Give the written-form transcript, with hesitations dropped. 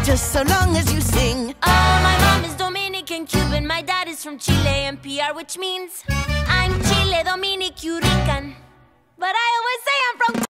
just so long as you sing. Oh, my mom is Dominican Cuban, my dad is from Chile and PR, which means I'm Chile, Dominic, Eureka.